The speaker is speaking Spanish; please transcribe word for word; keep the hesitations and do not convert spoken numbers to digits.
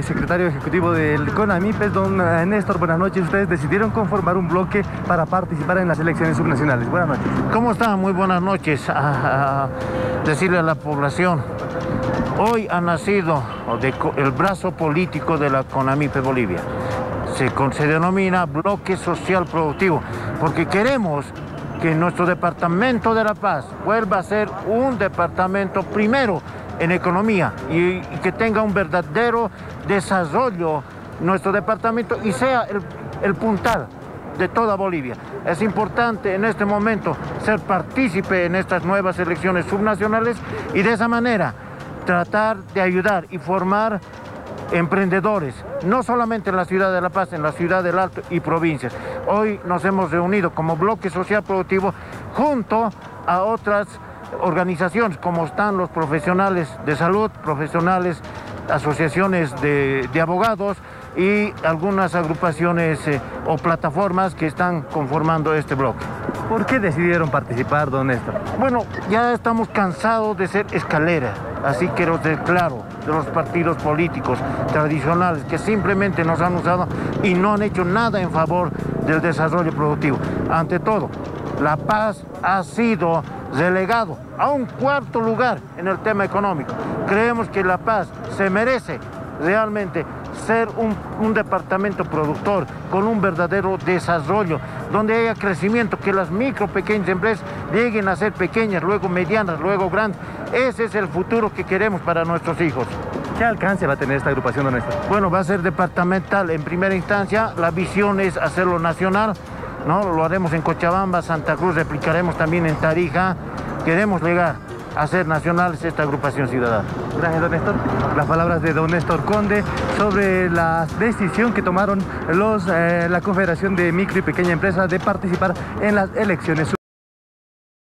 secretario ejecutivo del CONAMIPES, don eh, Néstor, buenas noches. Ustedes decidieron conformar un bloque para participar en las elecciones subnacionales. Buenas noches. ¿Cómo están? Muy buenas noches. A, a decirle a la población, hoy ha nacido de, el brazo político de la CONAMIPES Bolivia. Se, se denomina Bloque Social Productivo, porque queremos que nuestro departamento de La Paz vuelva a ser un departamento primero en economía y, y que tenga un verdadero desarrollo nuestro departamento y sea el, el puntal de toda Bolivia. Es importante en este momento ser partícipe en estas nuevas elecciones subnacionales y de esa manera tratar de ayudar y formar emprendedores, no solamente en la ciudad de La Paz, en la ciudad del Alto y provincias. Hoy nos hemos reunido como Bloque Social Productivo junto a otras organizaciones como están los profesionales de salud, profesionales, asociaciones de, de abogados y algunas agrupaciones eh, o plataformas que están conformando este bloque. ¿Por qué decidieron participar, don Néstor? Bueno, ya estamos cansados de ser escalera, así que lo declaro, de los partidos políticos tradicionales que simplemente nos han usado y no han hecho nada en favor del desarrollo productivo. Ante todo, La Paz ha sido relegado a un cuarto lugar en el tema económico. Creemos que La Paz se merece realmente ser un, un departamento productor con un verdadero desarrollo, donde haya crecimiento, que las micro, pequeñas empresas lleguen a ser pequeñas, luego medianas, luego grandes. Ese es el futuro que queremos para nuestros hijos. ¿Qué alcance va a tener esta agrupación, don Néstor? Bueno, va a ser departamental en primera instancia, la visión es hacerlo nacional, ¿no? Lo haremos en Cochabamba, Santa Cruz, replicaremos también en Tarija. Queremos llegar a ser nacionales esta agrupación ciudadana. Gracias, don Néstor. Las palabras de don Néstor Conde sobre la decisión que tomaron los, eh, la Confederación de Micro y Pequeña Empresa de participar en las elecciones.